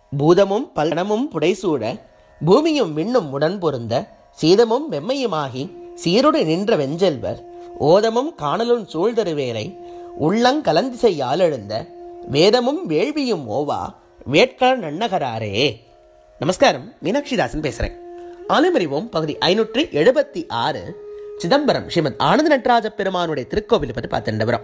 பூதமும் பலனமும் புடைசூட பூமியும் விண்ணும் உடன் பொருந்த சீதமும் வெம்மையுமாகி சீருடு நின்ற வெஞ்செல்வர் ஓதமும் காணலும் சூழ்தருவேரை உள்ளங்கலந்திசை யாழெழுந்த வேதமும் வேள்வியும் ஓவா வேட்கா நன்னகராரே. நமஸ்காரம், மீனாட்சிதாசன் பேசுறேன். ஆலயமறிவோம் பகுதி 576 சிதம்பரம் ஸ்ரீமத் ஆனந்த நடராஜ பெருமானுடைய திருக்கோவிலை பற்றி பார்த்துட்டு வரோம்.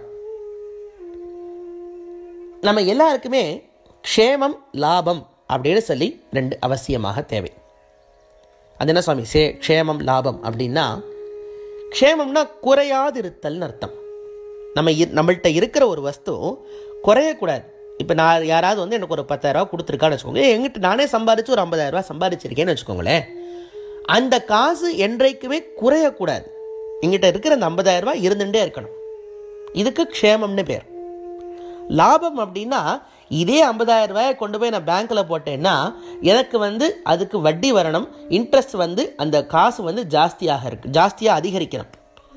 நம்ம எல்லாருக்குமே க்ஷேமம் லாபம் அப்படின்னு சொல்லி 2 அவசியமாக தேவை. அது என்ன சுவாமி க்ஷேமம் லாபம் அப்படின்னா, க்ஷேமம்னா குறையாதிருத்தல்னு அர்த்தம். நம்மள்கிட்ட இருக்கிற ஒரு வஸ்து குறையக்கூடாது. இப்போ நான் யாராவது எனக்கு ஒரு 10,000 கொடுத்துருக்கான்னு வச்சுக்கோங்க, எங்கிட்ட நானே சம்பாதிச்சு ஒரு 50,000 சம்பாதிச்சிருக்கேன்னு வச்சுக்கோங்களேன். அந்த காசு என்றைக்குமே குறையக்கூடாது. எங்கிட்ட இருக்கிற அந்த 50,000 இருந்துகிட்டே இருக்கணும். இதுக்கு க்ஷேமம்னு பேர். லாபம் அப்படின்னா, இதே 50,000 கொண்டு போய் நான் பேங்க்கில் போட்டேன்னா எனக்கு அதுக்கு வட்டி வரணும், இன்ட்ரெஸ்ட் அந்த காசு ஜாஸ்தியாக அதிகரிக்கணும்.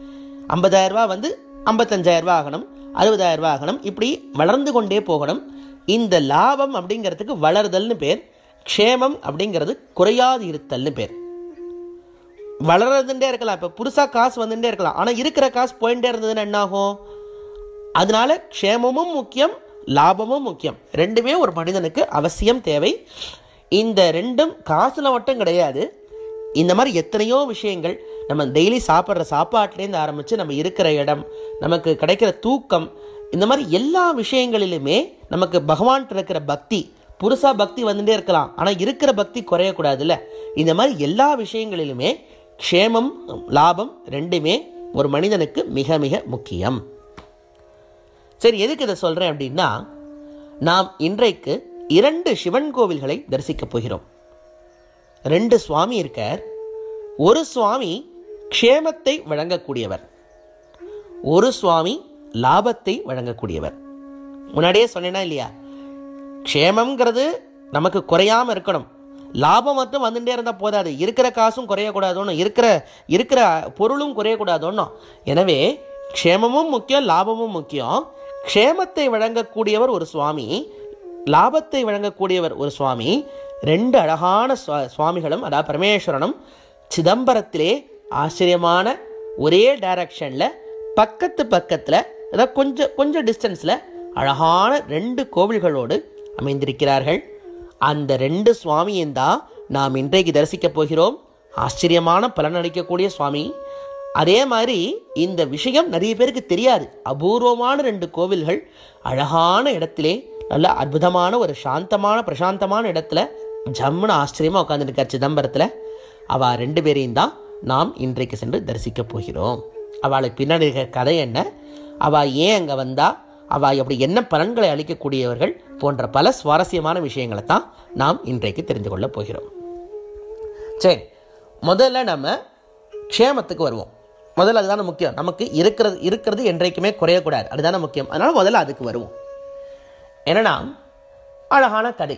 50,000 55,000 ஆகணும், 60,000 ஆகணும், இப்படி வளர்ந்து கொண்டே போகணும். இந்த லாபம் அப்படிங்கிறதுக்கு வளர்தல்னு பேர். க்ஷேமம் அப்படிங்கிறது குறையாது இருத்தல்னு பேர். வளர்றதுண்டே இருக்கலாம், இப்போ புதுசாக காசு வந்துட்டே இருக்கலாம், ஆனால் இருக்கிற காசு போயிட்டே இருந்ததுன்னு என்ன ஆகும்? அதனால க்ஷேமமும் முக்கியம், லாபமும் முக்கியம். ரெண்டுமே ஒரு மனிதனுக்கு அவசியம் தேவை. இந்த ரெண்டும் காசுல மட்டும் கிடையாது. இந்த மாதிரி எத்தனையோ விஷயங்கள், நம்ம டெய்லி சாப்பிட்ற சாப்பாட்டிலேருந்து ஆரம்பித்து நம்ம இருக்கிற இடம், நமக்கு கிடைக்கிற தூக்கம், இந்த மாதிரி எல்லா விஷயங்களிலுமே நமக்கு பகவான்கிட்ட இருக்கிற பக்தி, புதுசாக பக்தி வந்துட்டே இருக்கலாம், ஆனால் இருக்கிற பக்தி குறையக்கூடாதுல்ல. இந்த மாதிரி எல்லா விஷயங்களிலுமே க்ஷேமம் லாபம் ரெண்டுமே ஒரு மனிதனுக்கு மிக மிக முக்கியம். சரி, எதுக்கு இதை சொல்கிறேன் அப்படின்னா, நாம் இன்றைக்கு 2 சிவன் கோவில்களை தரிசிக்கப் போகிறோம். 2 சுவாமி இருக்கார். ஒரு சுவாமி க்ஷேமத்தை வழங்கக்கூடியவர், ஒரு சுவாமி லாபத்தை வழங்கக்கூடியவர். முன்னாடியே சொன்னேன்னா இல்லையா, க்ஷேமம்ங்கிறது நமக்கு குறையாமல் இருக்கணும், லாபம் மட்டும் வந்துட்டே இருந்தால் போதாது, இருக்கிற காசும் குறையக்கூடாதோன்னு, இருக்கிற பொருளும் குறையக்கூடாதோன்னு. எனவே க்ஷேமமும் முக்கியம், லாபமும் முக்கியம். க்ஷேமத்தை வழங்கக்கூடியவர் ஒரு சுவாமி, லாபத்தை வழங்கக்கூடியவர் ஒரு சுவாமி. 2 அழகான சுவாமிகளும், அதாவது பரமேஸ்வரனும் சிதம்பரத்திலே ஆச்சரியமான ஒரே டைரக்ஷனில் பக்கத்தில், அதாவது கொஞ்சம் டிஸ்டன்ஸில் அழகான 2 கோவில்களோடு அமைந்திருக்கிறார்கள். அந்த 2 சுவாமியும் தான் நாம் இன்றைக்கு தரிசிக்கப் போகிறோம். ஆச்சரியமான பலனளிக்கக்கூடிய சுவாமி. அதே மாதிரி இந்த விஷயம் நிறைய பேருக்கு தெரியாது. அபூர்வமான 2 கோவில்கள், அழகான இடத்திலே, நல்ல அற்புதமான ஒரு சாந்தமான பிரசாந்தமான இடத்துல ஜம்முன்னு ஆச்சரியமாக உட்காந்துருக்கார் சிதம்பரத்தில். அவள் 2 பேரையும் தான் நாம் இன்றைக்கு சென்று தரிசிக்க போகிறோம். அவளுக்கு பின்னாடி இருக்கிற கதை என்ன, அவள் ஏன் அங்கே வந்தா, அவள் அப்படி என்ன பலன்களை அளிக்கக்கூடியவர்கள் போன்ற பல சுவாரஸ்யமான விஷயங்களை தான் நாம் இன்றைக்கு தெரிந்து கொள்ள போகிறோம். சரி, முதல்ல நம்ம க்ஷேமத்துக்கு வருவோம். முதல்ல அதுதானே முக்கியம். நமக்கு இருக்கிறது என்றைக்குமே குறையக்கூடாது, அதுதானே முக்கியம். அதனால் முதல்ல அதுக்கு வருவோம். என்னன்னா, அழகான கதை.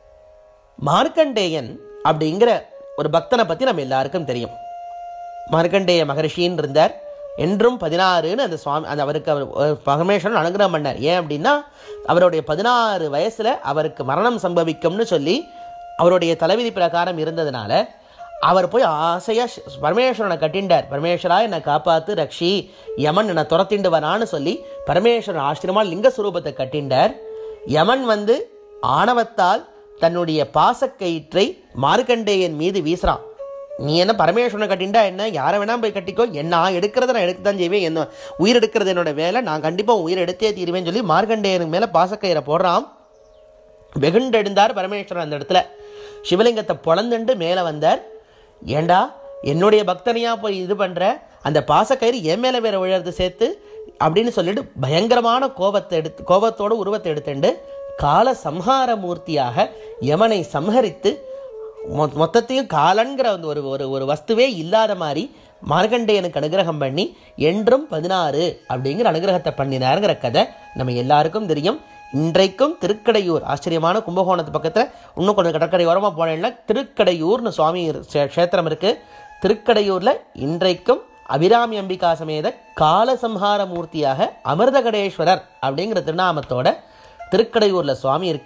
மார்க்கண்டேயன் அப்படிங்கிற ஒரு பக்தனை பற்றி நம்ம எல்லாருக்கும் தெரியும். மார்க்கண்டேய மகரிஷின்னு இருந்தார். என்றும் 16 அந்த சுவாமி அவருக்கு பரமேஸ்வரன் அனுகிரகம் பண்ணார். ஏன் அப்படின்னா, அவருடைய 16 வயசில் அவருக்கு மரணம் சம்பவிக்கும்னு சொல்லி அவருடைய தலைவிதி பிரகாரம் இருந்ததுனால அவர் போய் ஆசையாக பரமேஸ்வரனை கட்டிண்டார். பரமேஸ்வரா என்னை காப்பாற்று, ரக்ஷி, யமன் என்னை துரத்திண்டு வரான்னு சொல்லி பரமேஸ்வரன் ஆச்சரியமாக லிங்கஸ்வரூபத்தை கட்டிண்டார். யமன் ஆணவத்தால் தன்னுடைய பாசக்கயிற்றை மார்க்கண்டேயன் மீது வீசுறான். நீ என்ன பரமேஸ்வரனை கட்டிண்டா என்ன, யாரை வேணா போய் கட்டிக்கோ, நான் எடுக்கிறத நான் எடுக்கத்தான் செய்வேன், என்ன உயிர் எடுக்கிறது என்னோட வேலை, நான் கண்டிப்பாக உயிர் எடுத்தே தீருவேன்னு சொல்லி மார்க்கண்டேயனுக்கு மேலே பாசக்கயிறை போடுறான். வெகுண்டு எழுந்தார் பரமேஸ்வரன். அந்த இடத்துல சிவலிங்கத்தை பொழந்துண்டு மேலே வந்தார். ஏண்டா என்னுடைய பக்தனையா போய் இது பண்ணுற, அந்த பாசக்கயிறு என் மேலே வேற விழுறது சேர்த்து அப்படின்னு சொல்லிட்டு பயங்கரமான கோபத்தோட உருவத்தை எடுத்துண்டு கால சம்ஹார மூர்த்தியாக யமனை சம்ஹரித்து மொத்தத்தையும் காலன்கிற ஒரு வஸ்துவே இல்லாத மாதிரி மார்க்கண்டேயனுக்கு அனுகிரகம் பண்ணி என்றும் 16 அப்படிங்கிற அனுகிரகத்தை பண்ணினாருங்கிற கதை நம்ம எல்லாருக்கும் தெரியும். இன்றைக்கும் திருக்கடையூர், ஆச்சரியமான கும்பகோணத்து பக்கத்தில் இன்னும் கொஞ்சம் கடற்கரை ஓரமாக போனேன்னா திருக்கடையூர்னு சுவாமி க்ஷேத்திரம் இருக்குது. திருக்கடையூரில் இன்றைக்கும் அபிராமி அம்பிகா சமேத காலசம்ஹார மூர்த்தியாக அமிர்தகடேஸ்வரர் அப்படிங்கிற திருநாமத்தோட திருக்கடையூரில் சுவாமி இருக்கார்.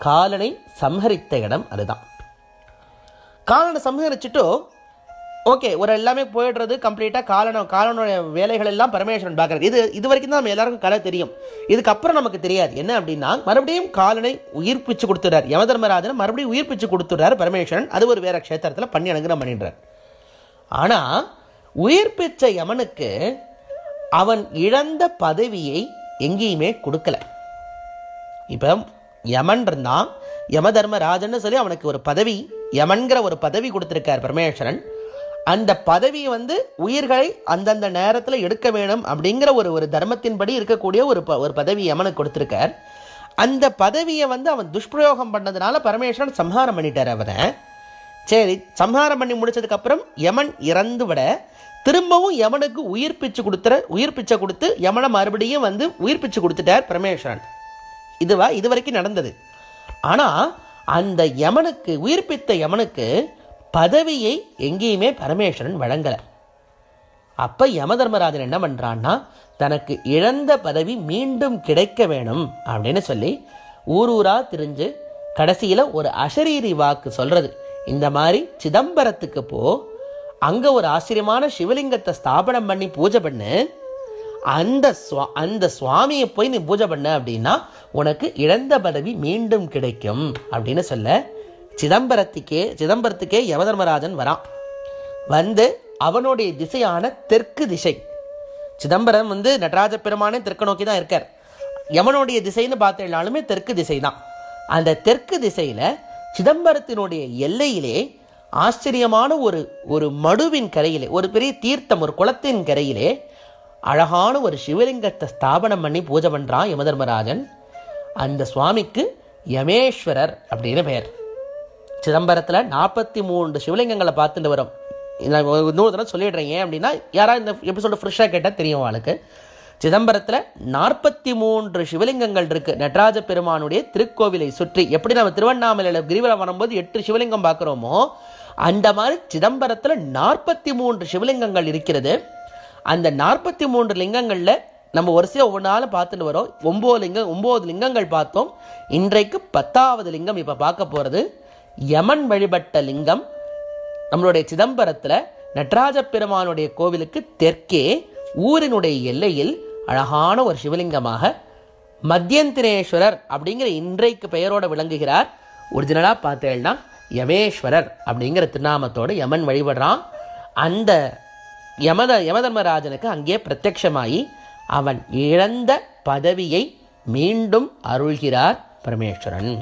காலனை சம்ஹரித்த இடம் அதுதான். காலனை சம்ஹரிச்சுட்டு ஓகே ஒரு எல்லாமே போயிடுறது கம்ப்ளீட்டாக. காலனோட வேலைகள் எல்லாம் பரமேஸ்வரன் பார்க்குறது. இது வரைக்கும் தான் நம்ம எல்லாருக்கும் கதை தெரியும். இதுக்கப்புறம் நமக்கு தெரியாது என்ன அப்படின்னா, மறுபடியும் காலனை உயிர்ப்பிச்சு கொடுத்துறாரு யமதர்மராஜனை, மறுபடியும் உயிர்ப்பிச்சு கொடுத்துறாரு பரமேஸ்வரன். அது ஒரு வேற க்ஷேத்திரத்தில் பண்ணி அனுகிரகம் பண்ணிடுறார். ஆனால் உயிர்ப்பிச்ச யமனுக்கு அவன் இழந்த பதவியை எங்கேயுமே கொடுக்கல. இப்போ யமன் இருந்தான், யமதர்மராஜன் சொல்லி அவனுக்கு ஒரு பதவி, யமன்கிற ஒரு பதவி கொடுத்திருக்கார் பரமேஸ்வரன். அந்த பதவியை உயிர்களை அந்தந்த நேரத்தில் எடுக்க வேணும் அப்படிங்கிற ஒரு தர்மத்தின்படி இருக்கக்கூடிய ஒரு பதவி யமனுக்கு கொடுத்திருக்கார். அந்த பதவியை அவன் துஷ்பிரயோகம் பண்ணதுனால பரமேஸ்வரன் சம்ஹாரம் பண்ணிட்டார் அவனை. சரி, சம்ஹாரம் பண்ணி முடிச்சதுக்கு அப்புறம் யமன் இறந்து விட திரும்பவும் யமனுக்கு உயிர்ப்பிச்சை கொடுத்து யமனை மறுபடியும் உயிர்ப்பிச்சு கொடுத்துட்டார் பரமேஸ்வரன். இது வரைக்கும் நடந்தது. ஆனா அந்த யமனுக்கு உயிர்ப்பித்த யமனுக்கு பதவியை எங்கேயுமே பரமேஸ்வரன் வழங்கல. அப்ப யமதர்மராஜன் என்ன பண்றான்னா, தனக்கு இழந்த பதவி மீண்டும் கிடைக்க வேணும் அப்படின்னு சொல்லி ஊரூரா திரிஞ்சு கடைசியில ஒரு அசரீரி வாக்கு சொல்றது, இந்த மாதிரி சிதம்பரத்துக்கு போ, அங்க ஒரு ஆச்சரியமான சிவலிங்கத்தை ஸ்தாபனம் பண்ணி பூஜை பண்ணு, அந்த சுவாமியை போய் நீ பூஜை பண்ண அப்படின்னா உனக்கு இழந்த பதவி மீண்டும் கிடைக்கும் அப்படின்னு சொல்ல சிதம்பரத்துக்கே யமதர்மராஜன் வரான். அவனுடைய திசையான தெற்கு திசை. சிதம்பரம் நடராஜ பெருமானே தெற்கு நோக்கி தான் இருக்கார். யமனுடைய திசைன்னு பார்த்தேனாலுமே தெற்கு திசை தான். அந்த தெற்கு திசையில சிதம்பரத்தினுடைய எல்லையிலே ஆச்சரியமான ஒரு மடுவின் கரையிலே, ஒரு பெரிய தீர்த்தம், ஒரு குளத்தின் கரையிலே அழகான ஒரு சிவலிங்கத்தை ஸ்தாபனம் பண்ணி பூஜை பண்றான் யமதர்மராஜன். அந்த சுவாமிக்கு யமேஸ்வரர் அப்படின்னு பெயர். சிதம்பரத்தில் 43 சிவலிங்கங்களை பார்த்துட்டு வரும். நான் 100 தடவை சொல்லிடுறேன். ஏன் அப்படின்னா யாராவது இந்த எபிசோட ஃப்ரெஷ்ஷாக கேட்டால் தெரியும் அவளுக்கு. சிதம்பரத்தில் 43 சிவலிங்கங்கள் இருக்கு நடராஜ பெருமானுடைய திருக்கோவிலை சுற்றி. எப்படி நம்ம திருவண்ணாமலையில் கிரிவலம் வரும்போது 8 சிவலிங்கம் பார்க்குறோமோ அந்த மாதிரி சிதம்பரத்தில் 43 சிவலிங்கங்கள் இருக்கிறது. அந்த 43 லிங்கங்களில் நம்ம வரிசையாக ஒவ்வொரு நாளும் பார்த்துட்டு வரோம். 9 லிங்கங்கள் பார்த்தோம். இன்றைக்கு 10வது லிங்கம் இப்போ பார்க்க போகிறது. யமன் வழிபட்ட லிங்கம் நம்மளுடைய சிதம்பரத்தில் நடராஜ பெருமானுடைய கோவிலுக்கு தெற்கே ஊரினுடைய எல்லையில் அழகான ஒரு சிவலிங்கமாக மத்தியந்திரேஸ்வரர் அப்படிங்கிற இன்றைக்கு பெயரோடு விளங்குகிறார். ஒரிஜினலாக பார்த்தேன்னா யமேஸ்வரர் அப்படிங்கிற திருநாமத்தோடு யமன் வழிபடுறான். அந்த யமதர்மராஜனுக்கு அங்கே பிரத்யட்சமாகி அவன் இழந்த பதவியை மீண்டும் அருள்கிறார் பரமேஸ்வரன்.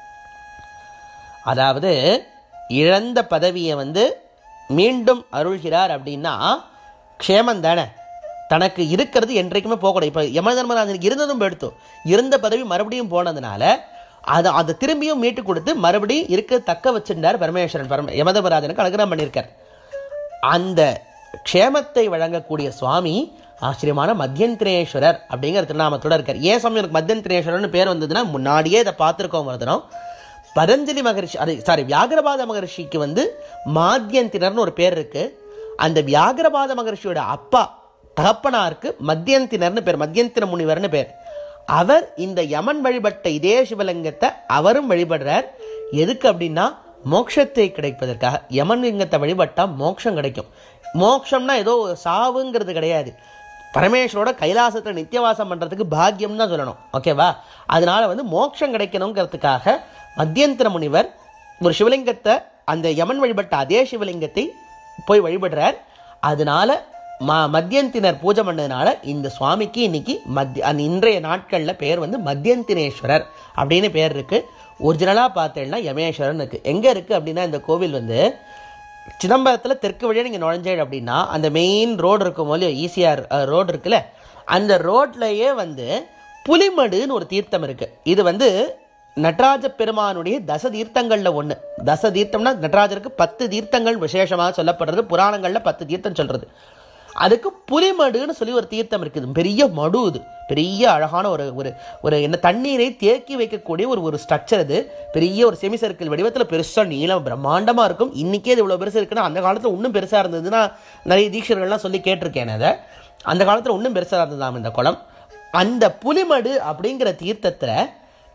அதாவது இழந்த பதவியை மீண்டும் அருள்கிறார் அப்படின்னா க்ஷேமம் தானே, தனக்கு இருக்கிறது என்றைக்குமே போகக்கூடாது. இப்போ யமதர்மராஜனுக்கு இருந்ததும் எடுத்தோம், இருந்த பதவி மறுபடியும் போனதுனால அதை திரும்பியும் மீட்டு கொடுத்து மறுபடியும் இருக்க தக்க வச்சிருந்தார் பரமேஸ்வரன். யமதர்மராஜனுக்கு அனுகிரகம் பண்ணியிருக்கார். அந்த க்ஷேமத்தை வழங்கக்கூடிய சுவாமி ஆச்சரியமான மத்தியந்திரேஸ்வரர் அப்படிங்கிற திருநாமத்தோட இருக்கார். ஏன் சுவாமி எனக்கு மத்தியந்திரேஸ்வரர்னு பேர் வந்ததுன்னா, முன்னாடியே இதை பார்த்துருக்கோம் வருதுனோம். பதஞ்சலி மகரிஷி வியாகரபாத மகரிஷிக்கு மாத்தியந்தினர்னு ஒரு பேர் இருக்கு. அந்த வியாகரபாத மகரிஷியோட அப்பா தகப்பனாருக்கு மத்தியந்தினர்னு பேர், மத்தியந்திர முனிவர்னு பேர். அவர் இந்த யமன் வழிபட்ட இதே சிவலிங்கத்தை அவரும் வழிபடுறார். எதுக்கு அப்படின்னா மோட்சத்தை கிடைப்பதற்காக. யமன் லிங்கத்தை வழிபட்டா மோட்சம் கிடைக்கும். மோட்சம்னா ஏதோ சாவுங்கிறது கிடையாது, பரமேஸ்வரோட கைலாசத்தை நித்தியவாசம் பண்றதுக்கு பாக்கியம் தான் சொல்லணும். ஓகேவா? அதனால மோட்சம் கிடைக்கணுங்கிறதுக்காக மத்தியந்திர முனிவர் ஒரு சிவலிங்கத்தை, அந்த யமன் வழிபட்ட அதே சிவலிங்கத்தை போய் வழிபடுறார். அதனால மத்தியந்தினர் பூஜை பண்ணதுனால இந்த சுவாமிக்கு இன்னைக்கு இன்றைய நாட்களில் பெயர் மத்தியந்தினேஸ்வரர் அப்படின்னு பேர் இருக்கு. ஒரிஜினலாக பார்த்தேன்னா யமேஸ்வரன் இருக்கு. எங்கே இருக்கு அப்படின்னா இந்த கோவில் சிதம்பரத்தில் தெற்கு வழியாக நீங்கள் நுழைஞ்சேன் அப்படின்னா அந்த மெயின் ரோடு இருக்கும் போது ஈசிஆர் ரோடு இருக்குல்ல, அந்த ரோட்லேயே புலிமடுன்னு ஒரு தீர்த்தம் இருக்கு. இது நடராஜ பெருமானுடைய தசதீர்த்தங்களில் ஒன்று. தசதீர்த்தம்னா நடராஜருக்கு 10 தீர்த்தங்கள் விசேஷமாக சொல்லப்படுறது. புராணங்களில் 10 தீர்த்தம் சொல்றது. அதுக்கு புலிமடுன்னு சொல்லி ஒரு தீர்த்தம் இருக்குது. பெரிய மடு, இது பெரிய அழகான ஒரு என்ன தண்ணீரை தேக்கி வைக்கக்கூடிய ஒரு ஸ்ட்ரக்சர். அது பெரிய ஒரு செமி சர்க்கிள் வடிவத்தில் பெருசாக நீளம் பிரம்மாண்டமாக இருக்கும். இன்றைக்கே இது இவ்வளோ பெருசு இருக்குன்னா அந்த காலத்தில் இன்னும் பெருசாக இருந்ததுன்னா நிறைய தீட்சர்கள்லாம் சொல்லி கேட்டிருக்கேன். அதை அந்த காலத்தில் இன்னும் பெருசாக இருந்ததாம் இந்த குளம். அந்த புலிமடு அப்படிங்கிற தீர்த்தத்தில்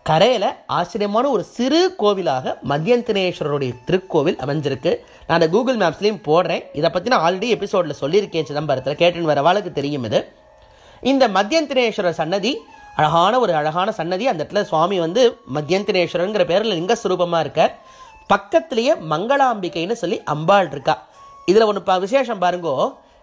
கரையில் ஆச்சரியமான ஒரு சிறு கோவிலாக மத்தியந்திரேஸ்வரருடைய திருக்கோவில் அமைஞ்சிருக்கு. நான் அந்த கூகுள் மேப்ஸ்லையும் போடுறேன். இதை பற்றி நான் ஆல்ரெடி எபிசோடில் சொல்லியிருக்கேன் சிதம்பரத்தில், கேட்டுன்னு வரவாளுக்கு தெரியும். இது இந்த மத்தியந்திரேஸ்வரர் சன்னதி அழகான சன்னதி. அந்த இடத்துல சுவாமி மத்தியந்திரேஸ்வரங்கிற பேரில் லிங்கஸ்வரூபமாக இருக்கார். பக்கத்திலேயே மங்களாம்பிகைன்னு சொல்லி அம்பாள் இருக்கா. இதில் ஒன்று விசேஷம் பாருங்கோ,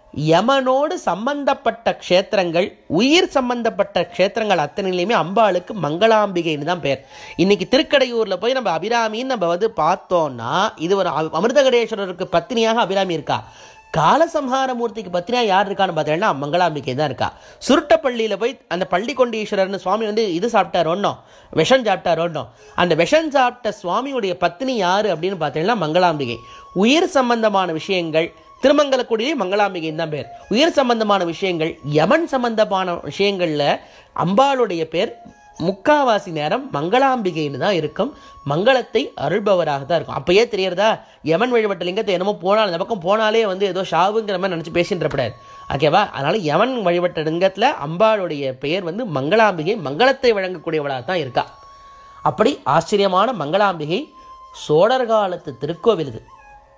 யமனோடு சம்பந்தப்பட்ட க்ஷேத்திரங்கள், உயிர் சம்பந்தப்பட்ட க்ஷேத்திரங்கள் அத்தனையிலையுமே அம்பாளுக்கு மங்களாம்பிகைன்னு தான் பேர். இன்னைக்கு திருக்கடையூரில் போய் நம்ம அபிராமின்னு நம்ம பார்த்தோம்னா, இது ஒரு அமிர்தகடேஸ்வரருக்கு பத்தினியாக அபிராமி இருக்கா. காலசம்ஹாரமூர்த்திக்கு பத்தினியா யார் இருக்கான்னு பார்த்தீங்கன்னா மங்களாம்பிகை தான் இருக்கா. சுருட்டப்பள்ளியில் போய் அந்த பள்ளி கொண்டீஸ்வரர்னு சுவாமி இது சாப்பிட்டார் ஒன்றும், விஷம் சாப்பிட்டார் ஒன்றும். அந்த விஷம் சாப்பிட்ட சுவாமியுடைய பத்தினி யார் அப்படின்னு பார்த்தீங்கன்னா மங்களாம்பிகை. உயிர் சம்பந்தமான விஷயங்கள் திருமங்கலக்குடியிலே மங்களாம்பிகை தான் பேர். உயிர் சம்பந்தமான விஷயங்கள், யமன் சம்பந்தமான விஷயங்கள்ல அம்பாளுடைய பேர் முக்காவாசி நேரம் மங்களாம்பிகைன்னு தான் இருக்கும். மங்களத்தை அருள்பவராக தான் இருக்கும். அப்பயே தெரியறதா, யமன் வழிபட்ட லிங்கத்தை என்னமோ போனால் அந்த பக்கம் போனாலே ஏதோ ஷாவுங்கிற மாதிரி நினச்சி பேசின்றப்படாது. ஓகேவா? அதனால யமன் வழிபட்ட லிங்கத்தில் அம்பாளுடைய பெயர் மங்களாம்பிகை, மங்களத்தை வழங்கக்கூடியவளாக தான் இருக்கா. அப்படி ஆச்சரியமான மங்களாம்பிகை சோழர் காலத்து திருக்கோவில். இது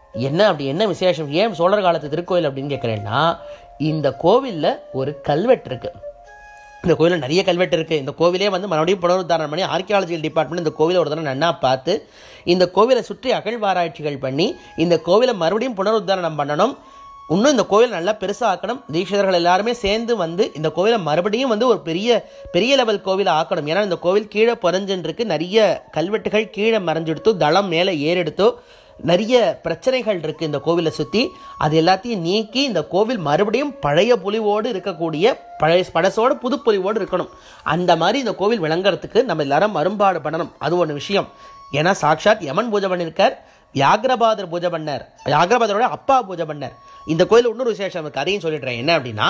என்ன விசேஷம்? ஏன் சோழர் காலத்து திருக்கோவில் அப்படின்னு கேட்குறேன்னா, இந்த கோவிலில் ஒரு கல்வெட்டு இருக்கு. இந்த கோவிலில் நிறைய கல்வெட்டு இருக்குது. இந்த கோவிலே மறுபடியும் புனருத்தாரணம் பண்ணி ஆர்கியாலஜிக்கல் டிபார்ட்மெண்ட் இந்த கோவிலை ஒரு தடவை நன்னா பார்த்து இந்த கோவிலை சுற்றி அகழ்வாராய்ச்சிகள் பண்ணி இந்த கோவிலை மறுபடியும் புனருத்தாரணம் பண்ணணும். இன்னும் இந்த கோவில் நல்லா பெருசாக ஆக்கணும். தீட்சிதர்கள் எல்லாருமே சேர்ந்து இந்த கோவிலை மறுபடியும் ஒரு பெரிய லெவல் கோவிலை ஆக்கணும். ஏன்னா இந்த கோவில் கீழே புரஞ்சுருக்கு, நிறைய கல்வெட்டுகள் கீழே மறைஞ்செடுத்தோ, தளம் மேலே ஏறெடுத்தோ, நிறைய பிரச்சனைகள் இருக்குது இந்த கோவிலை சுற்றி. அது எல்லாத்தையும் நீக்கி இந்த கோவில் மறுபடியும் பழைய பொலிவோடு இருக்கக்கூடிய, பழைய பழசோட புது பொலிவோடு இருக்கணும். அந்த மாதிரி இந்த கோவில் விளங்குறதுக்கு நம்ம எல்லாரும் அரும்பாடு பண்ணணும். அது ஒன்று விஷயம். ஏன்னா சாட்சாத் யமன் பூஜை பண்ணியிருக்கார், வியாகிரபாதர் பூஜை பண்ணார், வியாகிரபாதரோட அப்பா பூஜை பண்ணார். இந்த கோயில் இன்னொரு விசேஷம் இருக்கு, அதையும் சொல்லிடுறேன். என்ன அப்படின்னா,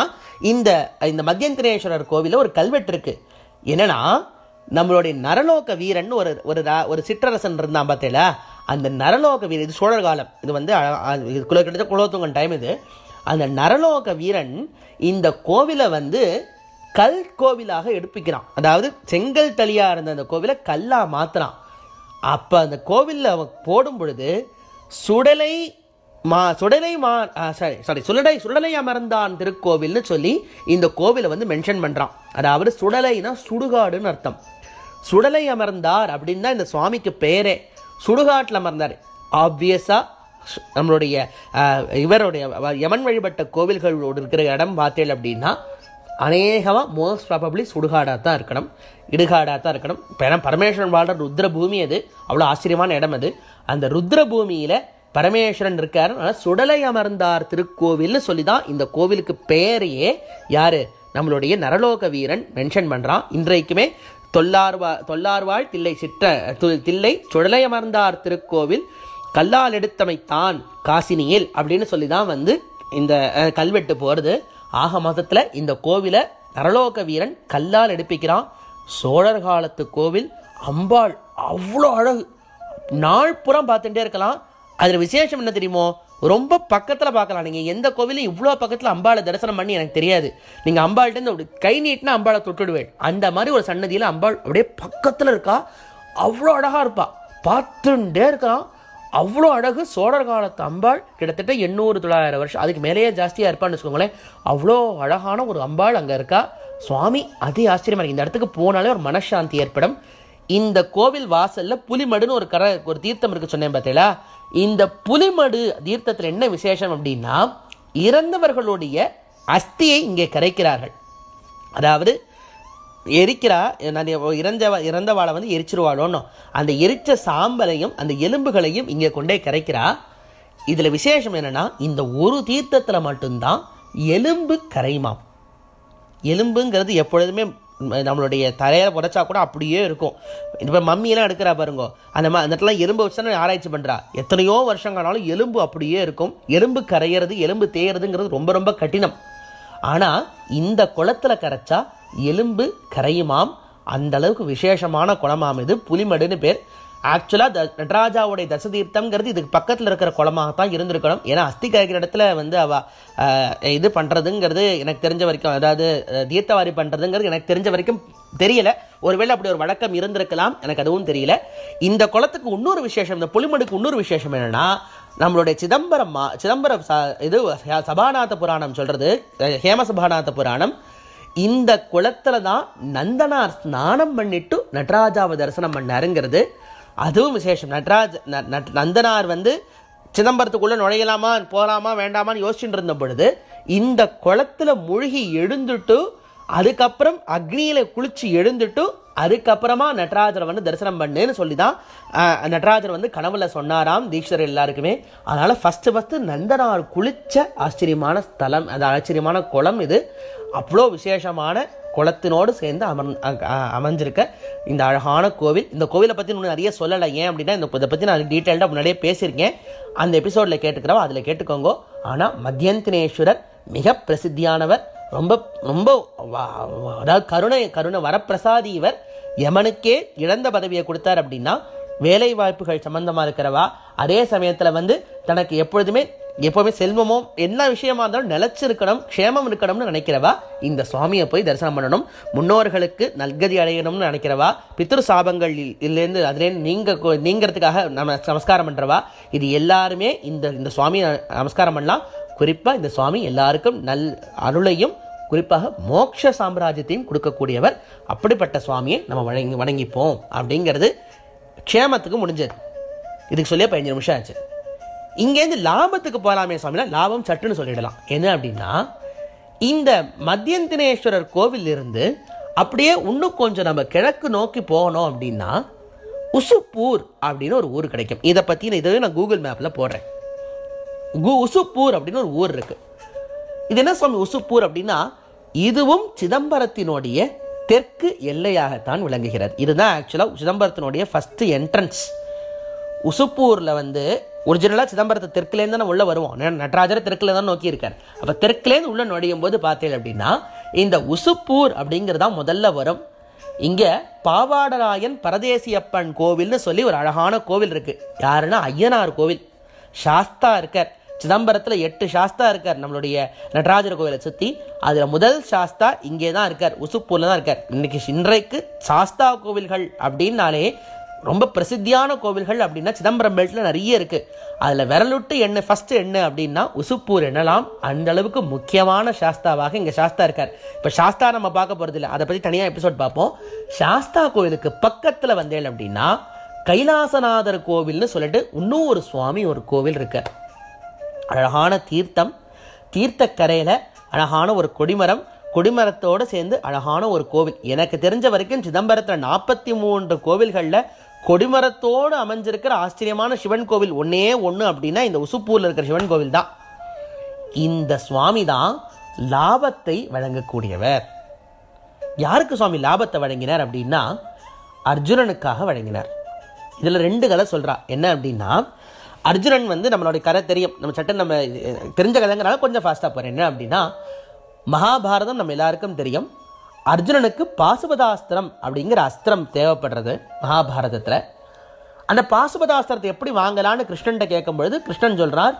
இந்த மத்தியந்திரேஸ்வரர் கோவிலில் ஒரு கல்வெட்டு இருக்கு. என்னன்னா, நம்மளுடைய நரலோக வீரன் ஒரு சிற்றரசன் இருந்தான் பார்த்தீங்களா, அந்த நரலோக வீரன், இது சோழர் காலம், இது கிட்டத்தட்ட குலோத்துங்கன் டைம் இது. அந்த நரலோக வீரன் இந்த கோவிலை கல் கோவிலாக எடுப்பிக்கிறான். அதாவது செங்கல் தளியா இருந்த அந்த கோவிலை கல்லா மாத்துறான். அப்ப அந்த கோவில்ல அவன் போடும் பொழுது சுடலை அமர்ந்தான் திருக்கோவில்னு சொல்லி இந்த கோவிலை மென்ஷன் பண்றான். அதாவது சுடலைனா சுடுகாடுன்னு அர்த்தம். சுடலை அமர்ந்தார் அப்படின்னு தான் இந்த சுவாமிக்கு பேரே. சுடுகாட்டில் அமர்ந்தார். ஆப்வியஸா நம்மளுடைய இவருடைய யமன் வழிபட்ட கோவில்களோடு இருக்கிற இடம் பார்த்தேன் அப்படின்னா அநேகமாக மோஸ்ட் ப்ராபப்ளி சுடுகாடாக தான் இருக்கணும், இடுகாடாக தான் இருக்கணும். ஏன்னா பரமேஸ்வரன் வாழ்கிற ருத்ர பூமி அது, அவ்வளோ ஆச்சரியமான இடம் அது. அந்த ருத்ர பூமியில் பரமேஸ்வரன் இருக்காரு. ஆனால் சுடலை அமர்ந்தார் திருக்கோவில்னு சொல்லி தான் இந்த கோவிலுக்கு பேரையே யாரு, நம்மளுடைய நரலோக வீரன் மென்ஷன் பண்ணுறான். இன்றைக்குமே தொல்லார்வாழ் தில்லை சுடலை அமர்ந்தார் திருக்கோவில் கல்லால் எடுத்தமைத்தான் காசினியில் அப்படின்னு சொல்லி தான் இந்த கல்வெட்டு போகிறது. ஆக மொத்தத்தில் இந்த கோவிலை நரலோக வீரன் கல்லால் எடுப்பிக்கிறான். சோழர் காலத்து கோவில், அம்பாள் அவ்வளோ அழகு, நாள்புறம் பார்த்துட்டே இருக்கலாம். அதில் விசேஷம் என்ன தெரியுமோ, ரொம்ப பக்கத்தில் பார்க்கலாம். நீங்கள் எந்த கோவிலும் இவ்வளோ பக்கத்தில் அம்பாளை தரிசனம் பண்ணி எனக்கு தெரியாது. நீங்கள் அம்பாள்கிட்ட அப்படி கை நீட்டினா அம்பாளை தொட்டுடுவேன். அந்த மாதிரி ஒரு சன்னதியில் அம்பாள் அப்படியே பக்கத்தில் இருக்கா. அவ்வளோ அழகாக இருப்பா, பார்த்துட்டே இருக்கலாம். அவ்வளோ அழகு. சோழர் காலத்து அம்பாள் கிட்டத்தட்ட 800-900 வருஷம், அதுக்கு மேலேயே ஜாஸ்தியாக இருப்பான்னு வச்சுக்கோங்களேன். அவ்வளோ அழகான ஒரு அம்பாள் அங்கே இருக்கா. சுவாமி அதே ஆச்சரியமாக இருக்குது. இந்த இடத்துக்கு போனாலே ஒரு மனசாந்தி ஏற்படும். இந்த கோவில் வாசல்ல புலிமடுன்னு ஒரு தீர்த்தம் இருக்கு சொன்னேன் பார்த்தீங்களா. இந்த புலிமடு தீர்த்தத்தில் என்ன விசேஷம் அப்படின்னா, இறந்தவர்களுடைய அஸ்தியை இங்கே கரைக்கிறார்கள். அதாவது எரிக்கிறா, இறந்தவாளை எரிச்சிருவாளோன்னு அந்த எரிச்ச சாம்பலையும் அந்த எலும்புகளையும் இங்கே கொண்டே கரைக்கிறா. இதுல விசேஷம் என்னன்னா, இந்த ஒரு தீர்த்தத்துல மட்டும்தான் எலும்பு கரைமாம். எலும்புங்கிறது எப்பொழுதுமே நம்மளுடைய தலையில புதைச்சா கூட அப்படியே இருக்கும். இப்போ மம்மியெல்லாம் எடுக்கிறா பாருங்க, அந்த இடத்துல எலும்பு வச்சு தான் ஆராய்ச்சி பண்றா. எத்தனையோ வருஷங்களாலும் எலும்பு அப்படியே இருக்கும். எலும்பு கரையிறது, எலும்பு தேயறதுங்கிறது ரொம்ப ரொம்ப கடினம். ஆனா இந்த குளத்துல கரைச்சா எலும்பு கரையுமாம். அந்த அளவுக்கு விசேஷமான குளமாம் இது. புலிமடுன்னு பேர். ஆக்சுவலாக நடராஜாவுடைய தசதீர்த்தம்ங்கிறது இதுக்கு பக்கத்தில் இருக்கிற குளமாகத்தான் இருந்திருக்கணும். ஏன்னா அஸ்தி கரைக்கிற இடத்துல வந்து இது பண்ணுறதுங்கிறது எனக்கு தெரிஞ்ச வரைக்கும், அதாவது தீர்த்தவாரி பண்ணுறதுங்கிறது எனக்கு தெரிஞ்ச வரைக்கும் தெரியல. ஒருவேளை அப்படி ஒரு வழக்கம் இருந்திருக்கலாம், எனக்கு அதுவும் தெரியல. இந்த குளத்துக்கு இன்னொரு விசேஷம், இந்த புலிமடுக்கு இன்னொரு விசேஷம் என்னன்னா, நம்மளுடைய சிதம்பரம் இது சபாநாத புராணம் சொல்றது, ஹேம சபாநாத புராணம், இந்த குளத்துல தான் நந்தனார் ஸ்நானம் பண்ணிட்டு நடராஜாவை தரிசனம் பண்ணாருங்கிறது அதுவும் விசேஷம். நந்தனார் வந்து சிதம்பரத்துக்குள்ள நுழையலாமா போகலாமா வேண்டாமான்னு யோசிச்சுட்டு இருந்த பொழுது இந்த குளத்துல மூழ்கி எழுந்துட்டு அதுக்கப்புறம் அக்னியில குளிச்சு எழுந்துட்டு அதுக்கப்புறமா நடராஜரை வந்து தரிசனம் பண்ணுன்னு சொல்லி தான் நடராஜர் வந்து கனவுல சொன்னாராம் தீட்சர் எல்லாருக்குமே. அதனால ஃபர்ஸ்ட் நந்தனார் குளிச்ச ஆச்சரியமான ஸ்தலம், அது ஆச்சரியமான குளம். இது அவ்வளோ விசேஷமான குளத்தினோடு சேர்ந்து அமைஞ்சிருக்க இந்த அழகான கோவில். இந்த கோவிலை பற்றி இன்னும் நிறைய சொல்லலை. ஏன் அப்படின்னா இதை பற்றி நான் டீட்டெயில்டாக முன்னாடியே பேசியிருக்கேன், அந்த எபிசோடில் கேட்டுக்கிறோம், அதில் கேட்டுக்கோங்க. ஆனால் மத்தியந்தினேஸ்வரர் மிக பிரசித்தியானவர், ரொம்ப ரொம்ப அதாவது கருணை வரப்பிரசாதி. இவர் யமனுக்கே இழந்த பதவியை கொடுத்தார் அப்படின்னா வேலை வாய்ப்புகள் சம்பந்தமாக இருக்கிறவா, அதே சமயத்தில் வந்து தனக்கு எப்போவுமே செல்வமோ எல்லா விஷயமா இருந்தாலும் நிலைச்சிருக்கணும், க்ஷேமம் இருக்கணும்னு நினைக்கிறவா இந்த சுவாமியை போய் தரிசனம் பண்ணணும். முன்னோர்களுக்கு நல்கதி அடையணும்னு நினைக்கிறவா, பித்ரு சாபங்கள் இதுலேருந்து அதுலேருந்து நீங்கிறதுக்காக நம்ம நமஸ்காரம் பண்ணுறவா, இது எல்லாருமே இந்த சுவாமியை நமஸ்காரம் பண்ணலாம். குறிப்பாக இந்த சுவாமி எல்லாருக்கும் அருளையும் குறிப்பாக மோட்ச சாம்ராஜ்யத்தையும் கொடுக்கக்கூடியவர். அப்படிப்பட்ட சுவாமியை நம்ம வணங்கிப்போம் அப்படிங்கிறது க்ஷேமத்துக்கு முடிஞ்சது. இதுக்கு சொல்லியே 15 நிமிஷம் ஆச்சு. இங்கேருந்து லாபத்துக்கு போகலாமே சுவாமினா லாபம் சட்டுன்னு சொல்லிடலாம். என்ன அப்படின்னா, இந்த மத்தியந்தினேஸ்வரர் கோவில் இருந்து அப்படியே இன்னும் கொஞ்சம் நம்ம கிழக்கு நோக்கி போகணும் அப்படின்னா உசுப்பூர் அப்படின்னு ஒரு ஊர் கிடைக்கும். இதை பற்றி இதவே நான் கூகுள் மேப்பில் போடுறேன். உசுப்பூர் அப்படின்னு ஒரு ஊர் இருக்கு. இது என்ன சுவாமி உசுப்பூர் அப்படின்னா, இதுவும் சிதம்பரத்தினுடைய தெற்கு எல்லையாகத்தான் விளங்குகிறது. இதுதான் ஆக்சுவலாக சிதம்பரத்தினுடைய ஃபர்ஸ்ட் என்ட்ரன்ஸ். உசுப்பூரில் வந்து ஒரிஜினலாக சிதம்பரத்தை தெற்குலேருந்து தான் உள்ள வருவோம். நடராஜர் தெற்குல தான் நோக்கி இருக்கார். அப்போ தெற்குலேருந்து உள்ள நுழையும் போது பார்த்தேன் அப்படின்னா இந்த உசுப்பூர் அப்படிங்கிறதா முதல்ல வரும். இங்கே பாவாடராயன் பரதேசியப்பன் கோவில்னு சொல்லி ஒரு அழகான கோவில் இருக்கு. யாருன்னா ஐயனார் கோவில். சாஸ்தா இருக்கார். சிதம்பரத்தில் 8 சாஸ்தா இருக்கார் நம்மளுடைய நடராஜர் கோவிலை சுற்றி. அதில் முதல் சாஸ்தா இங்கே தான் இருக்கார், உசுப்பூரில் தான் இருக்கார். இன்றைக்கு சாஸ்தா கோவில்கள் அப்படின்னாலே ரொம்ப பிரசித்தியான கோவில்கள் அப்படின்னா சிதம்பரம் பெல்ட்டில் நிறைய இருக்குது. அதில் விரலுட்டு ஃபஸ்ட்டு என்ன அப்படின்னா உசுப்பூர் என்னலாம். அந்த அளவுக்கு முக்கியமான சாஸ்தாவாக இங்கே சாஸ்தா இருக்கார். இப்போ சாஸ்தா நம்ம பார்க்க போகிறது இல்லை, அதை பற்றி தனியாக எபிசோட் பார்ப்போம். சாஸ்தா கோவிலுக்கு பக்கத்தில் வந்தேன் அப்படின்னா கைலாசநாதர் கோவில்னு சொல்லிட்டு இன்னும் ஒரு சுவாமி ஒரு கோவில் இருக்கார். அழகான தீர்த்தக்கரையில் அழகான ஒரு கொடிமரத்தோடு சேர்ந்து அழகான ஒரு கோவில். எனக்கு தெரிஞ்ச வரைக்கும் சிதம்பரத்தில் 43 கோவில்களில் கொடிமரத்தோடு அமைஞ்சிருக்கிற ஆச்சரியமான சிவன் கோவில் ஒன்னே ஒன்று அப்படின்னா இந்த உசுப்பூரில் இருக்கிற சிவன் கோவில் தான். இந்த சுவாமி தான் லாபத்தை வழங்கக்கூடியவர். யாருக்கு சுவாமி லாபத்தை வழங்கினார் அப்படின்னா அர்ஜுனனுக்காக வழங்கினார். இதில் 2 கதை சொல்கிறா. என்ன அப்படின்னா, அர்ஜுனன் வந்து நம்மளுடைய கதை தெரியும், நம்ம சட்டம் நம்ம தெரிஞ்ச கதைங்கிறனால கொஞ்சம் ஃபாஸ்ட்டாக போகிறேன். என்ன அப்படின்னா, மகாபாரதம் நம்ம எல்லாருக்கும் தெரியும். அர்ஜுனனுக்கு பாசுபதாஸ்திரம் அப்படிங்கிற அஸ்திரம் தேவைப்படுறது மகாபாரதத்தில். அந்த பாசுபதாஸ்திரத்தை எப்படி வாங்கலான்னு கிருஷ்ணன்ட்ட கேட்கும் பொழுது கிருஷ்ணன் சொல்கிறார்,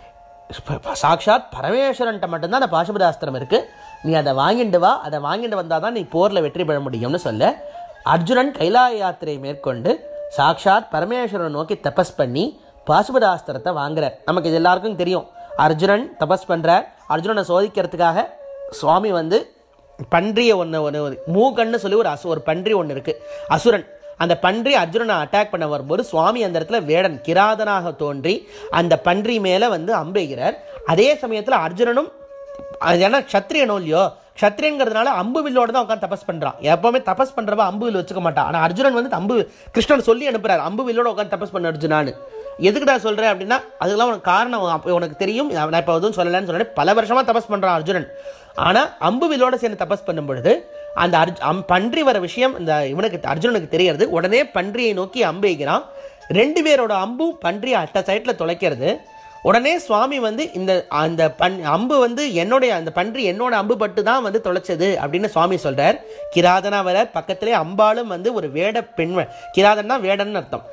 சாக்ஷாத் பரமேஸ்வரன்ட்ட மட்டும்தான் அந்த பாசுபதாஸ்திரம் இருக்குது, நீ அதை வாங்கிட்டு வா, அதை வாங்கிட்டு வந்தால் தான் நீ போரில் வெற்றி பெற முடியும்னு சொல்ல அர்ஜுனன் கைலாய யாத்திரை மேற்கொண்டு சாக்ஷாத் பரமேஸ்வரன் நோக்கி தபஸ் பண்ணி பாசுபதாஸ்திரத்தை வாங்குறார். நமக்கு இது எல்லாருக்கும் தெரியும். அர்ஜுனன் தபஸ் பண்ணுறார். அர்ஜுனனை சோதிக்கிறதுக்காக சுவாமி வந்து பன்றியை மூகன்னு சொல்லி ஒரு பன்றி ஒன்று இருக்குது, அசுரன். அந்த பன்றி அர்ஜுனனை அட்டாக் பண்ண வரும்போது சுவாமி அந்த இடத்துல வேடன் கிராதனாக தோன்றி அந்த பன்றி மேலே வந்து அம்பெய்கிறார். அதே சமயத்தில் அர்ஜுனனும் ஏன்னா க்ஷத்ரியனோ இல்லையோ, க்ஷத்ரியங்கிறதுனால அம்பு வில்லோட தான் உட்காந்து தபஸ் பண்ணுறான். எப்போவுமே தபஸ் பண்ணுறவா அம்பு வில் வச்சுக்க மாட்டான். ஆனால் அர்ஜுனன் வந்து கிருஷ்ணன் சொல்லி அனுப்புறாரு, அம்பு வில்லோட உட்காந்து தபஸ் பண்ண அர்ஜுனான்னு. எதுக்குடா சொல்கிறேன் அப்படின்னா, அதுக்கெல்லாம் உனக்கு காரணம் உனக்கு தெரியும். நான் இப்போ எதுவும் சொல்லலைன்னு சொன்னேன். பல வருஷமாக தபஸ் பண்ணுறான் அர்ஜுனன். ஆனால் அம்பு வில்லோட சேர்ந்து தபஸ் பண்ணும் பொழுது அந்த பன்றி வர விஷயம் இந்த அர்ஜுனனுக்கு தெரியறது. உடனே பன்றியை நோக்கி அம்பு வைக்கிறான். 2 பேரோட அம்பும் பன்றியை அட்ட சைட்டில் தொலைக்கிறது. உடனே சுவாமி வந்து அந்த அம்பு வந்து அந்த பன்றி என்னோட அம்பு பட்டு தான் வந்து தொலைச்சது அப்படின்னு சுவாமி சொல்றார். கிராதனா வர பக்கத்திலே அம்பாளும் வந்து ஒரு வேட பெண், கிராதன்னா வேடன் அர்த்தம்,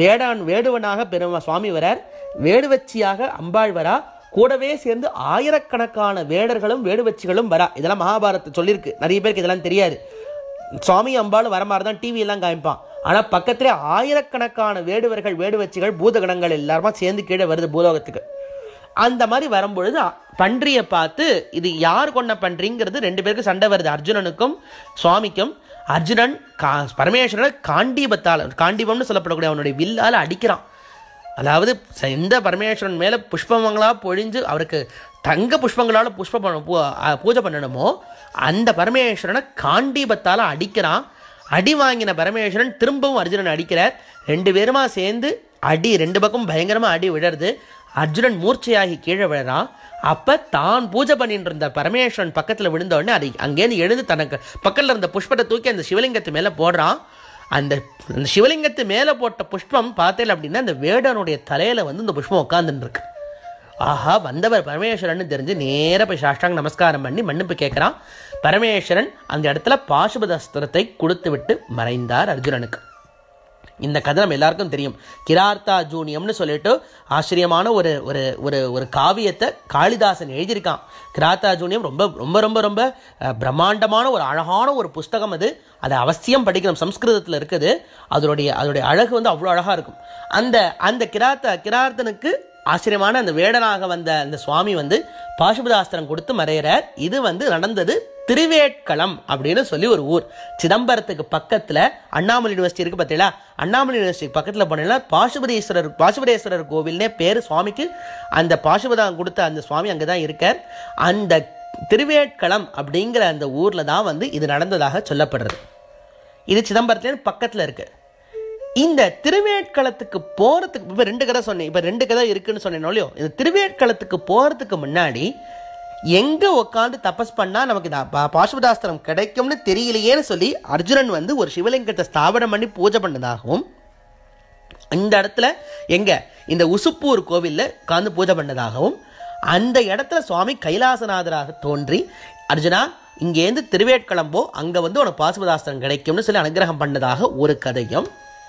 வேடுவனாக சுவாமி வரார். வேடுவச்சியாக அம்பாள் வரா. கூடவே சேர்ந்து ஆயிரக்கணக்கான வேடர்களும் வேடுவச்சிகளும் வரா. இதெல்லாம் மகாபாரத்தை சொல்லியிருக்கு. நிறைய பேருக்கு இதெல்லாம் தெரியாது. சுவாமி அம்பாளும் வர மாதிரி தான் டிவி எல்லாம் காமிப்பான். ஆனால் பக்கத்திலே ஆயிரக்கணக்கான வேடுவர்கள் வேடுவச்சிகள் பூதகணங்கள் எல்லாருமா சேர்ந்து கீழே வருது பூலோகத்துக்கு. அந்த மாதிரி வரும்பொழுது பன்றியை பார்த்து இது யார் கொண்ட பன்றிங்கிறது 2 பேருக்கு சண்டை வருது, அர்ஜுனனுக்கும் சுவாமிக்கும். அர்ஜுனன் பரமேஸ்வரனை காண்டீபம்னு சொல்லப்படக்கூடிய அவனுடைய வில்லால் அடிக்கிறான். அதாவது எந்த பரமேஸ்வரன் மேலே புஷ்பங்களாக பொழிஞ்சு அவருக்கு தங்க புஷ்பங்களால் பூஜை பண்ணணுமோ அந்த பரமேஸ்வரனை காண்டீபத்தால் அடிக்கிறான். அடி வாங்கின பரமேஸ்வரன் திரும்பவும் அர்ஜுனன் அடிக்கிறார். 2 பேருமா சேர்ந்து அடி 2 பக்கம் பயங்கரமாக அடி விழருது. அர்ஜுனன் மூர்ச்சையாகி கீழே விழறான். அப்போ தான் பூஜை பண்ணிட்டு இருந்த பரமேஸ்வரன் பக்கத்தில் விழுந்த உடனே அதை அங்கேருந்து எழுந்து தனக்கு பக்கத்தில் இருந்த புஷ்பத்தை தூக்கி அந்த சிவலிங்கத்து மேலே போடுறான். அந்த சிவலிங்கத்து மேலே போட்ட புஷ்பம் பார்த்தேன் அப்படின்னா அந்த வேடனுடைய தலையில் வந்து இந்த புஷ்பம் உட்காந்துட்டு இருக்கு. ஆஹா, வந்தவர் பரமேஸ்வரன் தெரிஞ்சு நேராக போய் சாஷ்டாங்க நமஸ்காரம் பண்ணி மன்னிப்பு கேட்குறான். பரமேஸ்வரன் அந்த இடத்துல பாசுபதாஸ்திரத்தை கொடுத்து விட்டு மறைந்தார் அர்ஜுனனுக்கு. இந்த கதை நம்ம எல்லாருக்கும் தெரியும். கிரார்த்தா ஜூனியம்னு சொல்லிட்டு ஆச்சரியமான ஒரு ஒரு ஒரு ஒரு காவியத்தை காளிதாசன் எழுதியிருக்கான். கிரார்த்தா ஜூனியம் ரொம்ப ரொம்ப ரொம்ப ரொம்ப பிரம்மாண்டமான ஒரு அழகான ஒரு புஸ்தகம். அதை அவசியம் படிக்கணும். சம்ஸ்கிருதத்தில் இருக்குது. அதோடைய அழகு வந்து அவ்வளோ அழகாக இருக்கும். அந்த கிரார்த்தனுக்கு ஆச்சரியமான அந்த வேடனாக வந்த அந்த சுவாமி வந்து பாசுபதாஸ்திரம் கொடுத்து மறையிறார். இது வந்து நடந்தது திருவேட்களம் அப்படின்னு சொல்லி ஒரு ஊர். சிதம்பரத்துக்கு பக்கத்தில் அண்ணாமலை யூனிவர்சிட்டி இருக்கு பார்த்தீங்களா, அண்ணாமலை யூனிவர்சிட்டிக்கு பக்கத்தில் போனீங்கன்னா பாசுபதேஸ்வரர் கோவில்னே பேர் சுவாமிக்கு. அந்த பாசுபதம் கொடுத்த அந்த சுவாமி அங்கே தான் இருக்கார். அந்த திருவேட்களம் அப்படிங்கிற அந்த ஊரில் தான் வந்து இது நடந்ததாக சொல்லப்படுறது. இது சிதம்பரத்துலேருந்து பக்கத்தில் இருக்கு. இந்த திருவேட்களத்துக்கு போகிறதுக்கு இப்போ 2 கதை சொன்னேன். இப்போ 2 கதை இருக்குன்னு சொன்னேனோலையோ, இந்த திருவேட்களத்துக்கு போகிறதுக்கு முன்னாடி எங்கே உட்காந்து தபஸ் பண்ணால் நமக்கு பாசுபதாஸ்திரம் கிடைக்கும்னு தெரியலையேன்னு சொல்லி அர்ஜுனன் வந்து ஒரு சிவலிங்கத்தை ஸ்தாபனம் பண்ணி பூஜை பண்ணதாகவும், இந்த இடத்துல இந்த உசுப்பூர் கோவிலில் உட்காந்து பூஜை பண்ணதாகவும், அந்த இடத்துல சுவாமி கைலாசநாதராக தோன்றி அர்ஜுனா இங்கேருந்து திருவேட்களம்போ அங்கே வந்து உனக்கு பாசுபதாஸ்திரம் கிடைக்கும்னு சொல்லி அனுகிரகம் பண்ணதாக ஒரு கதையும்.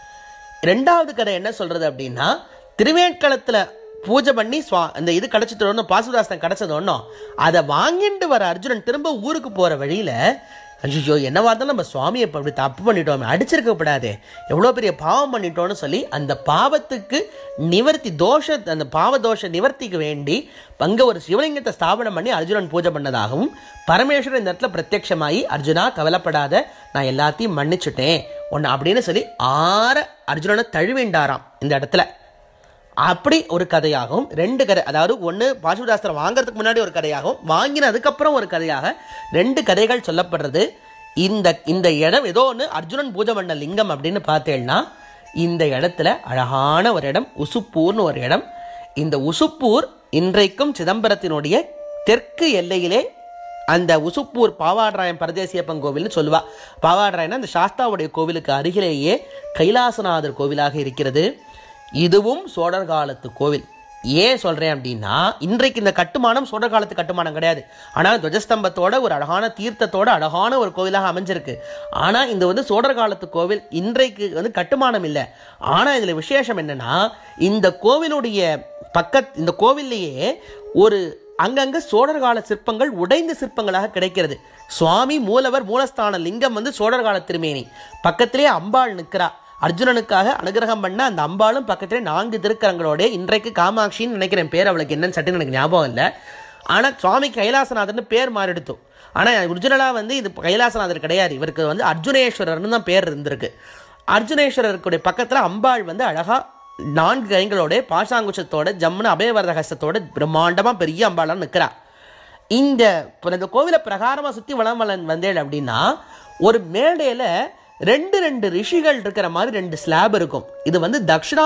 2வது கதை என்ன சொல்றது அப்படின்னா, திருவேட்களத்தில் பூஜை பண்ணி அந்த இது கிடைச்சிட்டு பாசுபதாஸ்திரம் கிடைச்சது ஒன்றும் அதை வாங்கிட்டு வர அர்ஜுனன் திரும்ப ஊருக்கு போகிற வழியில் ஐயோ என்னவா இருந்தாலும் நம்ம சுவாமியை அப்படி தப்பு பண்ணிட்டோம், அடிச்சிருக்கப்படாதே, எவ்வளோ பெரிய பாவம் பண்ணிட்டோன்னு சொல்லி அந்த பாவத்துக்கு நிவர்த்தி அந்த பாவதோஷ நிவர்த்திக்கு வேண்டி அங்கே ஒரு சிவலிங்கத்தை ஸ்தாபனம் பண்ணி அர்ஜுனன் பூஜை பண்ணதாகவும், பரமேஸ்வரன் இந்த இடத்துல பிரத்யட்சமாகி அர்ஜுனா கவலைப்படாத நான் எல்லாத்தையும் மன்னிச்சுட்டேன் ஒன்று அப்படின்னு சொல்லி அர்ஜுனனை தழுவிண்டாராம் இந்த இடத்துல. அப்படி ஒரு கதையாகவும் 2 கதை, அதாவது ஒன்று பாசுபதாஸ்திரம் வாங்கிறதுக்கு முன்னாடி ஒரு கதையாகவும் வாங்கினதுக்கப்புறம் ஒரு கதையாக 2 கதைகள் சொல்லப்படுறது. இந்த இடம் ஏதோ ஒன்று அர்ஜுனன் பூஜை பண்ண லிங்கம் அப்படின்னு பார்த்தேன்னா இந்த இடத்துல அழகான ஒரு இடம் உசுப்பூர்னு ஒரு இடம். இந்த உசுப்பூர் இன்றைக்கும் சிதம்பரத்தினுடைய தெற்கு எல்லையிலே அந்த உசுப்பூர் பாவாடராயன் பரதேசியப்பன் கோவில்னு சொல்லுவா. பாவாடராயன் அந்த சாஸ்தாவுடைய கோவிலுக்கு அருகிலேயே கைலாசநாதர் கோவிலாக இருக்கிறது. இதுவும் சோழர் காலத்து கோவில். ஏன் சொல்கிறேன் அப்படின்னா, இன்றைக்கு இந்த கட்டுமானம் சோழர் காலத்து கட்டுமானம் கிடையாது. ஆனால் துவஜஸ்தம்பத்தோட ஒரு அழகான தீர்த்தத்தோட அழகான ஒரு கோவிலாக அமைஞ்சிருக்கு. ஆனால் இந்த வந்து சோழர் காலத்து கோவில் இன்றைக்கு வந்து கட்டுமானம் இல்லை. ஆனால் இதில் விசேஷம் என்னன்னா, இந்த கோவிலுடைய இந்த கோவில்லையே ஒரு அங்கங்கே சோழர் கால சிற்பங்கள் உடைந்த சிற்பங்களாக கிடைக்கிறது. சுவாமி மூலஸ்தான லிங்கம் வந்து சோழர் கால திருமேனி. பக்கத்திலே அம்பாள் நிற்கிறா. அர்ஜுனனுக்காக அனுகிரகம் பண்ண அந்த அம்பாளும் பக்கத்திலே 4 திருக்கரங்களோட, இன்றைக்கு காமாட்சின்னு நினைக்கிறேன் பேர், அவளுக்கு என்னன்னு சட்டுன்னு எனக்கு ஞாபகம் இல்லை. ஆனால் சுவாமி கைலாசநாதர்னு பேர் மாறிடுத்தோம். ஆனால் ஒரிஜினலாக வந்து இது கைலாசநாதர் கிடையாது, இவருக்கு வந்து அர்ஜுனேஸ்வரர்னு தான் பேர் இருந்திருக்கு. அர்ஜுனேஸ்வரருக்குடைய பக்கத்தில் அம்பாள் வந்து அழகாக 4 கைகளோட பாசாங்குச்சத்தோட ஜம்முன்னு அபயவரத ஹஸ்தத்தோட பிரம்மாண்டமாக பெரிய அம்பாளாக நிற்கிறா. இந்த கோவிலை பிரகாரமாக சுற்றி வளம் வந்தேன் அப்படின்னா ஒரு மேடையில் 2 ரிஷிகள் இருக்கிற மாதிரி 2 ஸ்லாப் இருக்கும். இது வந்து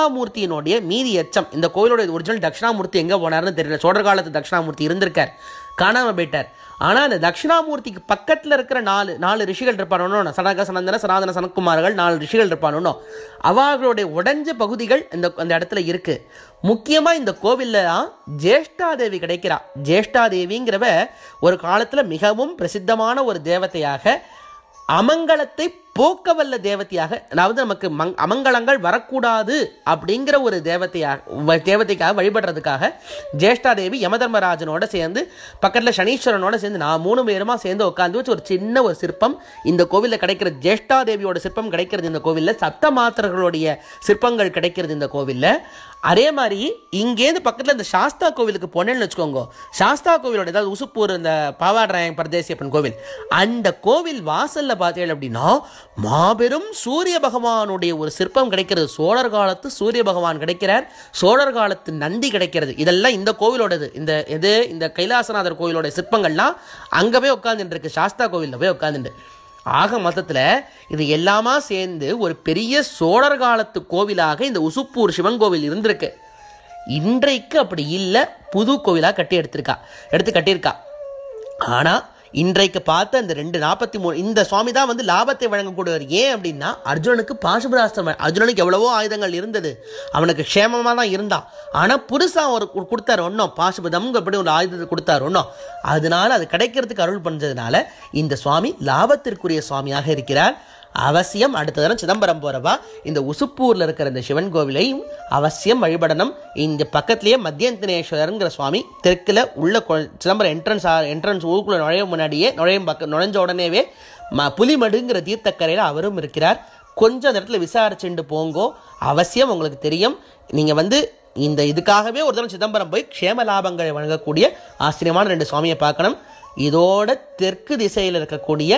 தட்சிணாமூர்த்தியினுடைய மீதி எச்சம். இந்த கோயிலோட ஒரிஜினல் தட்சிணாமூர்த்தி எங்கே போனார்னு தெரியல. சோழர் காலத்து தட்சிணாமூர்த்தி இருந்திருக்கார். காணாமல் போயிட்டார். ஆனால் அந்த தட்சிணாமூர்த்திக்கு பக்கத்தில் இருக்கிற நாலு ரிஷிகள் இருப்பானோ, சனக சனந்தன சனாதன சனத்குமார்கள் 4 ரிஷிகள் இருப்பானோ, அவர்களுடைய உடைஞ்ச பகுதிகள் அந்த இடத்துல இருக்கு. முக்கியமாக இந்த கோவிலில் தான் ஜேஷ்டாதேவி கிடைக்கிறா. ஜேஷ்டாதேவிங்கிறவ ஒரு காலத்தில் மிகவும் பிரசித்தமான ஒரு தேவதையாக, அமங்கலத்தை போக்கவல்ல தேவதையாக, அதாவது நமக்கு அமங்கலங்கள் வரக்கூடாது அப்படிங்கிற ஒரு தேவதைக்காக வழிபடுறதுக்காக ஜேஷ்டாதேவி யமதர்மராஜனோட சேர்ந்து பக்கத்தில் சனீஸ்வரனோட சேர்ந்து 3 பேருமா சேர்ந்து உட்காந்து வச்சு ஒரு சின்ன ஒரு சிற்பம் இந்த கோவிலில் கிடைக்கிற. ஜேஷ்டாதேவியோட சிற்பம் கிடைக்கிறது இந்த கோவிலில். சப்த மாத்திரர்களுடைய சிற்பங்கள் கிடைக்கிறது இந்த கோவிலில். அதே மாதிரி இங்கேருந்து பக்கத்தில் இந்த சாஸ்தா கோவிலுக்கு போனேன்னு வச்சுக்கோங்க. சாஸ்தா கோவிலோட, அதாவது உசுப்பூர் இந்த பாவாடராயன் பரதேசியப்பன் கோவில், அந்த கோவில் வாசலில் பார்த்தீங்க அப்படின்னா மாபெரும் சூரிய பகவானுடைய ஒரு சிற்பம் கிடைக்கிறது. சோழர் காலத்து சூரிய பகவான் கிடைக்கிறார், சோழர் காலத்து நந்தி கிடைக்கிறது. இதெல்லாம் இந்த கோவிலோடது. இந்த கைலாசநாதர் கோவிலோட சிற்பங்கள்லாம் அங்கே போய் உட்காந்துட்டு இருக்கு, சாஸ்தா கோவிலில் போய் உட்காந்துட்டு. ஆக மொத்தத்தில் இது எல்லாமா சேர்ந்து ஒரு பெரிய சோழர் காலத்து கோவிலாக இந்த உசுப்பூர் சிவன் கோவில் இருந்திருக்கு. இன்றைக்கு அப்படி இல்லை, புது கோவிலாக எடுத்து கட்டியிருக்கா. ஆனால் இன்றைக்கு பார்த்த இந்த 243 இந்த சுவாமி தான் வந்து லாபத்தை வழங்கக்கூடியவர். ஏன் அப்படின்னா அர்ஜுனனுக்கு பாசுபதாஸ்திரம், அர்ஜுனனுக்கு எவ்வளவோ ஆயுதங்கள் இருந்தது, அவனுக்கு க்ஷேமமாக தான் இருந்தான். ஆனால் புதுசாக ஒரு கொடுத்தாரு ஒன்றும், பாசுபதம் அப்படி ஒரு ஆயுதத்தை கொடுத்தாரு ஒன்றும். அதனால அது கிடைக்கிறதுக்கு அருள் பண்ணதுனால இந்த சுவாமி லாபத்திற்குரிய சுவாமியாக இருக்கிறார். அவசியம் அடுத்த தரம் சிதம்பரம் போறவா இந்த உசுப்பூர்ல இருக்கிற இந்த சிவன் கோவிலையும் அவசியம் வழிபடணும். இந்த பக்கத்திலேயே மத்தியந்தனேஸ்வரருங்கிற சுவாமி தெற்குல உள்ள சிதம்பரம் என்ட்ரன்ஸ் ஊருக்குள்ள நுழைஞ்ச உடனேவே புலிமடுங்கிற தீர்த்தக்கரையில் அவரும் இருக்கிறார். கொஞ்சம் அந்த இடத்துல விசாரிச்சுட்டு போங்கோ, அவசியம் உங்களுக்கு தெரியும். நீங்க வந்து இந்த இதுக்காகவே ஒரு தரம் சிதம்பரம் போய் க்ஷேம லாபங்களை வழங்கக்கூடிய ஆச்சரியமான 2 சுவாமியை பார்க்கணும். இதோட தெற்கு திசையில் இருக்கக்கூடிய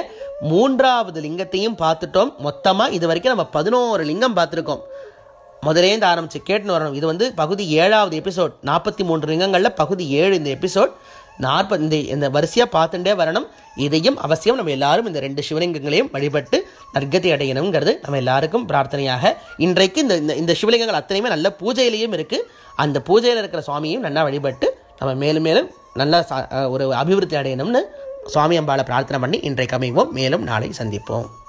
3வது லிங்கத்தையும் பார்த்துட்டோம். மொத்தமாக இது வரைக்கும் நம்ம 11 லிங்கம் பார்த்துருக்கோம். முதலேருந்து ஆரம்பிச்சு கேட்டுன்னு வரணும். இது வந்து பகுதி 7வது எபிசோட். 43 லிங்கங்களில் பகுதி 7 இந்த எபிசோட். 40 இந்த வரிசையாக பார்த்துட்டே வரணும். இதையும் அவசியம் நம்ம எல்லாரும் இந்த 2 சிவலிங்கங்களையும் வழிபட்டு நற்கதி அடையணுங்கிறது நம்ம எல்லாருக்கும் பிரார்த்தனையாக. இன்றைக்கு இந்த சிவலிங்கங்கள் அத்தனையுமே நல்ல பூஜையிலையும் இருக்குது. அந்த பூஜையில் இருக்கிற சுவாமியையும் நல்லா வழிபட்டு நம்ம மேலும் மேலும் நல்ல ஒரு அபிவிருத்தி அடையணும்னு சுவாமி அம்பாளை பிரார்த்தனை பண்ணி இன்றைக்கு அமைவோம். மேலும் நாளை சந்திப்போம்.